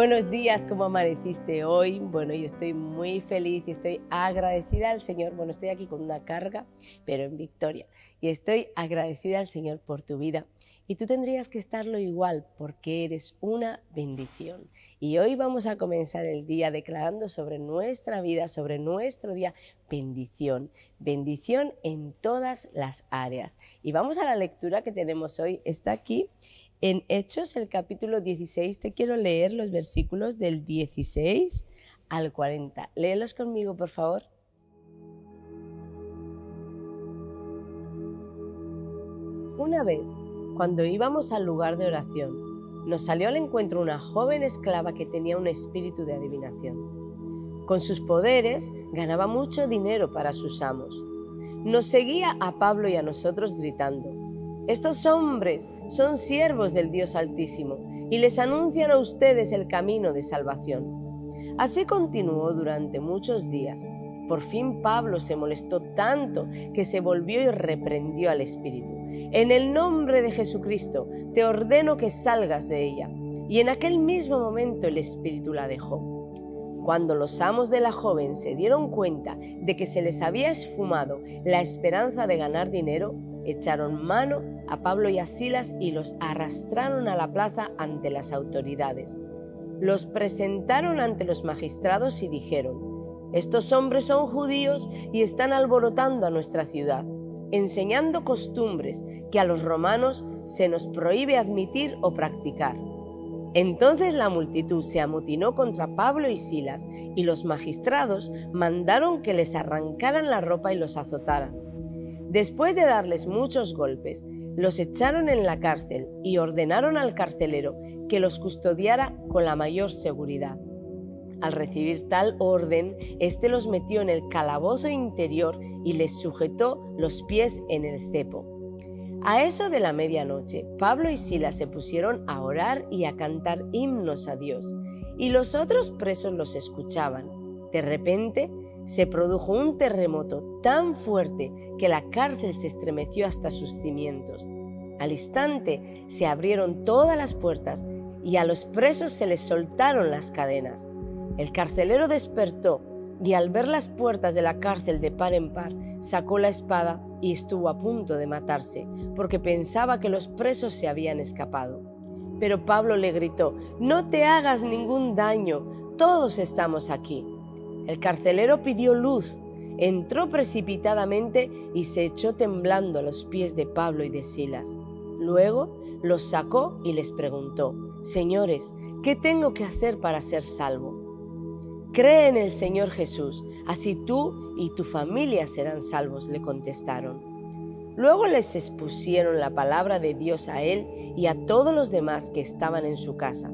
Buenos días, ¿cómo amaneciste hoy? Bueno, yo estoy muy feliz y estoy agradecida al Señor. Bueno, estoy aquí con una carga, pero en victoria. Y estoy agradecida al Señor por tu vida. Y tú tendrías que estarlo igual porque eres una bendición. Y hoy vamos a comenzar el día declarando sobre nuestra vida, sobre nuestro día, bendición. Bendición en todas las áreas. Y vamos a la lectura que tenemos hoy. Está aquí. En Hechos, el capítulo 16, te quiero leer los versículos del 16 al 40. Léelos conmigo, por favor. Una vez, cuando íbamos al lugar de oración, nos salió al encuentro una joven esclava que tenía un espíritu de adivinación. Con sus poderes ganaba mucho dinero para sus amos. Nos seguía a Pablo y a nosotros gritando: estos hombres son siervos del Dios Altísimo y les anuncian a ustedes el camino de salvación. Así continuó durante muchos días. Por fin Pablo se molestó tanto que se volvió y reprendió al espíritu. En el nombre de Jesucristo te ordeno que salgas de ella. Y en aquel mismo momento el espíritu la dejó. Cuando los amos de la joven se dieron cuenta de que se les había esfumado la esperanza de ganar dinero, echaron mano a Pablo y a Silas y los arrastraron a la plaza ante las autoridades. Los presentaron ante los magistrados y dijeron: estos hombres son judíos y están alborotando a nuestra ciudad, enseñando costumbres que a los romanos se nos prohíbe admitir o practicar. Entonces la multitud se amotinó contra Pablo y Silas y los magistrados mandaron que les arrancaran la ropa y los azotaran. Después de darles muchos golpes, los echaron en la cárcel y ordenaron al carcelero que los custodiara con la mayor seguridad. Al recibir tal orden, éste los metió en el calabozo interior y les sujetó los pies en el cepo. A eso de la medianoche, Pablo y Silas se pusieron a orar y a cantar himnos a Dios, y los otros presos los escuchaban. De repente, se produjo un terremoto tan fuerte que la cárcel se estremeció hasta sus cimientos. Al instante se abrieron todas las puertas y a los presos se les soltaron las cadenas. El carcelero despertó y al ver las puertas de la cárcel de par en par, sacó la espada y estuvo a punto de matarse porque pensaba que los presos se habían escapado. Pero Pablo le gritó: no te hagas ningún daño, todos estamos aquí. El carcelero pidió luz, entró precipitadamente y se echó temblando a los pies de Pablo y de Silas. Luego los sacó y les preguntó: señores, ¿qué tengo que hacer para ser salvo? Cree en el Señor Jesús, así tú y tu familia serán salvos, le contestaron. Luego les expusieron la palabra de Dios a él y a todos los demás que estaban en su casa.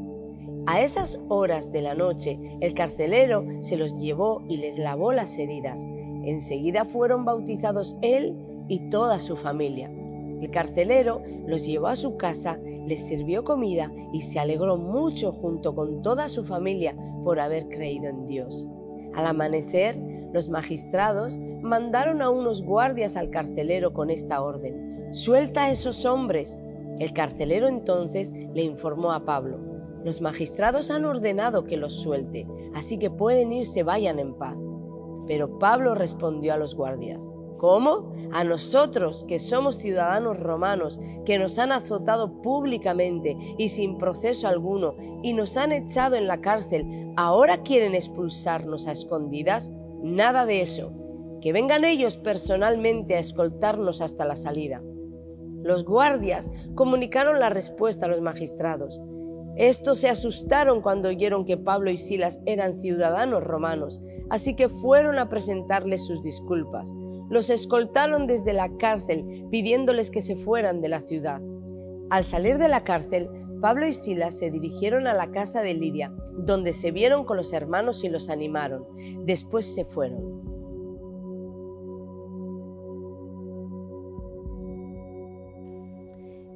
A esas horas de la noche, el carcelero se los llevó y les lavó las heridas. Enseguida fueron bautizados él y toda su familia. El carcelero los llevó a su casa, les sirvió comida y se alegró mucho junto con toda su familia por haber creído en Dios. Al amanecer, los magistrados mandaron a unos guardias al carcelero con esta orden: «Suelta a esos hombres». El carcelero entonces le informó a Pablo: «Los magistrados han ordenado que los suelte, así que pueden irse, vayan en paz». Pero Pablo respondió a los guardias: «¿Cómo? A nosotros, que somos ciudadanos romanos, que nos han azotado públicamente y sin proceso alguno, y nos han echado en la cárcel, ¿ahora quieren expulsarnos a escondidas? Nada de eso. Que vengan ellos personalmente a escoltarnos hasta la salida». Los guardias comunicaron la respuesta a los magistrados. Estos se asustaron cuando oyeron que Pablo y Silas eran ciudadanos romanos, así que fueron a presentarles sus disculpas. Los escoltaron desde la cárcel, pidiéndoles que se fueran de la ciudad. Al salir de la cárcel, Pablo y Silas se dirigieron a la casa de Lidia, donde se vieron con los hermanos y los animaron. Después se fueron.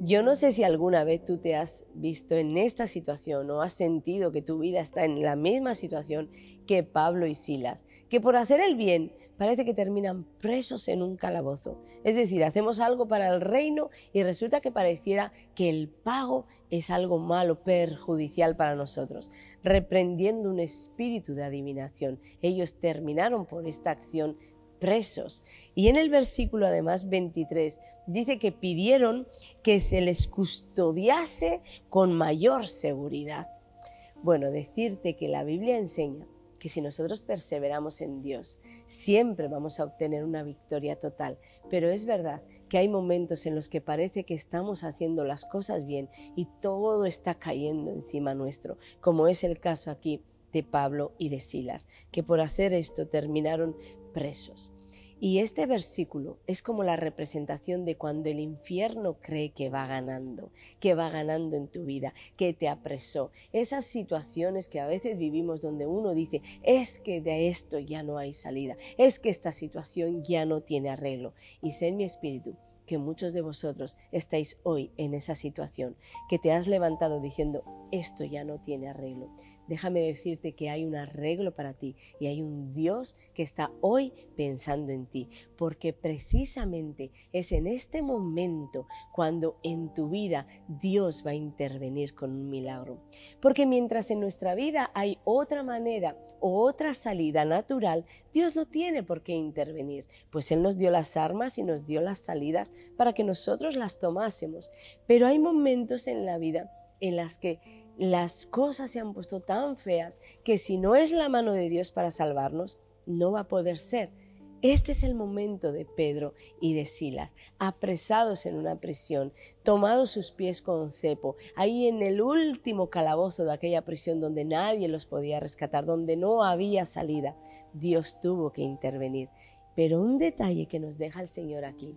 Yo no sé si alguna vez tú te has visto en esta situación o has sentido que tu vida está en la misma situación que Pablo y Silas, que por hacer el bien parece que terminan presos en un calabozo. Es decir, hacemos algo para el reino y resulta que pareciera que el pago es algo malo, perjudicial para nosotros, reprendiendo un espíritu de adivinación. Ellos terminaron por esta acción presos. Y en el versículo además 23 dice que pidieron que se les custodiase con mayor seguridad. Bueno, decirte que la Biblia enseña que si nosotros perseveramos en Dios, siempre vamos a obtener una victoria total. Pero es verdad que hay momentos en los que parece que estamos haciendo las cosas bien y todo está cayendo encima nuestro, como es el caso aquí de Pablo y de Silas, que por hacer esto terminaron presos. Y este versículo es como la representación de cuando el infierno cree que va ganando en tu vida, que te apresó. Esas situaciones que a veces vivimos donde uno dice, es que de esto ya no hay salida, es que esta situación ya no tiene arreglo. Y sé en mi espíritu que muchos de vosotros estáis hoy en esa situación, que te has levantado diciendo, esto ya no tiene arreglo. Déjame decirte que hay un arreglo para ti y hay un Dios que está hoy pensando en ti, porque precisamente es en este momento cuando en tu vida Dios va a intervenir con un milagro. Porque mientras en nuestra vida hay otra manera o otra salida natural, Dios no tiene por qué intervenir, pues Él nos dio las armas y nos dio las salidas para que nosotros las tomásemos. Pero hay momentos en la vida en las que las cosas se han puesto tan feas que si no es la mano de Dios para salvarnos, no va a poder ser. Este es el momento de Pedro y de Silas, apresados en una prisión, tomados sus pies con cepo, ahí en el último calabozo de aquella prisión donde nadie los podía rescatar, donde no había salida. Dios tuvo que intervenir. Pero un detalle que nos deja el Señor aquí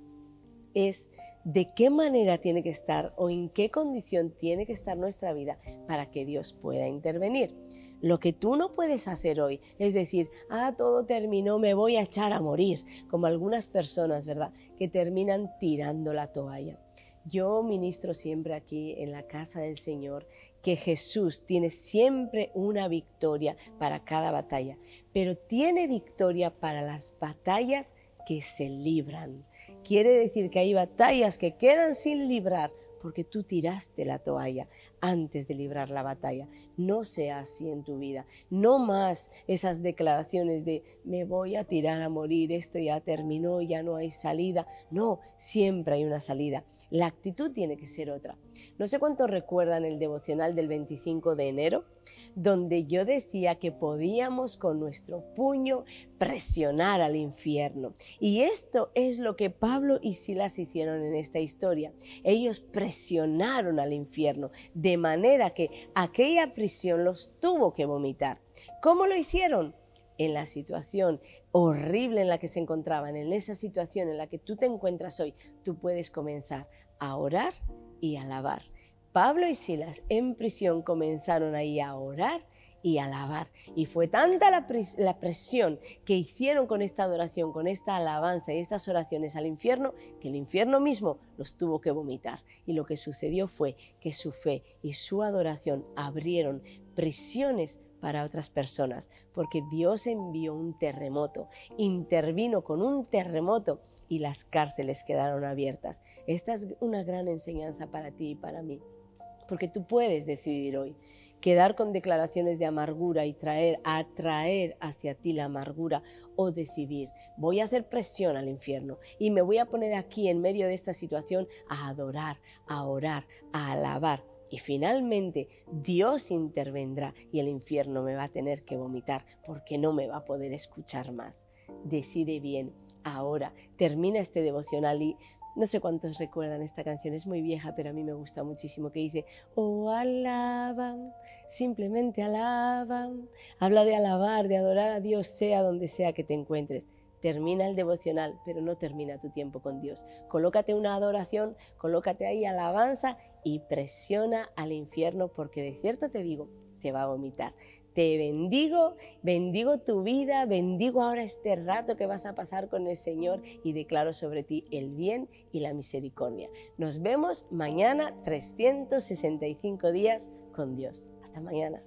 es de qué manera tiene que estar o en qué condición tiene que estar nuestra vida para que Dios pueda intervenir. Lo que tú no puedes hacer hoy es decir, todo terminó, me voy a echar a morir, como algunas personas, ¿verdad?, que terminan tirando la toalla. Yo ministro siempre aquí en la casa del Señor que Jesús tiene siempre una victoria para cada batalla, pero tiene victoria para las batallas que se libran. Quiere decir que hay batallas que quedan sin librar porque tú tiraste la toalla antes de librar la batalla. No sea así en tu vida. No más esas declaraciones de me voy a tirar a morir, esto ya terminó, ya no hay salida. No, siempre hay una salida. La actitud tiene que ser otra. No sé cuántos recuerdan el devocional del 25 de enero, donde yo decía que podíamos con nuestro puño presionar al infierno. Y esto es lo que Pablo y Silas hicieron en esta historia. Ellos presionaron al infierno, de manera que aquella prisión los tuvo que vomitar. ¿Cómo lo hicieron? En la situación horrible en la que se encontraban, en esa situación en la que tú te encuentras hoy, tú puedes comenzar a orar y a alabar. Pablo y Silas en prisión comenzaron ahí a orar y a alabar. Y fue tanta la presión que hicieron con esta adoración, con esta alabanza y estas oraciones al infierno, que el infierno mismo los tuvo que vomitar. Y lo que sucedió fue que su fe y su adoración abrieron prisiones para otras personas, porque Dios envió un terremoto, intervino con un terremoto y las cárceles quedaron abiertas. Esta es una gran enseñanza para ti y para mí. Porque tú puedes decidir hoy quedar con declaraciones de amargura y atraer hacia ti la amargura, o decidir, voy a hacer presión al infierno y me voy a poner aquí en medio de esta situación a adorar, a orar, a alabar. Y finalmente Dios intervendrá y el infierno me va a tener que vomitar porque no me va a poder escuchar más. Decide bien ahora, termina este devocional y no sé cuántos recuerdan esta canción, es muy vieja, pero a mí me gusta muchísimo, que dice, oh, alaban, simplemente alaban. Habla de alabar, de adorar a Dios, sea donde sea que te encuentres. Termina el devocional, pero no termina tu tiempo con Dios. Colócate una adoración, colócate ahí alabanza y presiona al infierno, porque de cierto te digo, te va a vomitar. Te bendigo, bendigo tu vida, bendigo ahora este rato que vas a pasar con el Señor y declaro sobre ti el bien y la misericordia. Nos vemos mañana, 365 días con Dios. Hasta mañana.